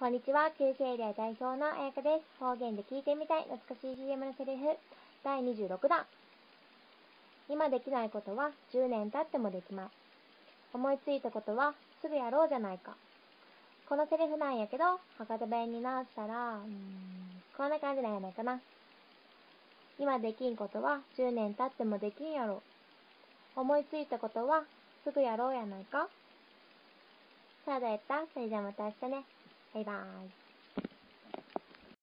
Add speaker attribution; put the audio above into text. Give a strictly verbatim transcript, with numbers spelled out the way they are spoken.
Speaker 1: こんにちは、旧世エリア代表のあやかです。方言で聞いてみたい懐かしい シーエム のセリフだいにじゅうろくだん。今できないことはじゅうねん経ってもできます。思いついたことはすぐやろうじゃないか。このセリフなんやけど、博多弁になったら、うーん、こんな感じなんやないかな。今できんことはじゅうねん経ってもできんやろ。思いついたことはすぐやろうやないか。そうだった。それじゃあまた明日ね。バイバーイ。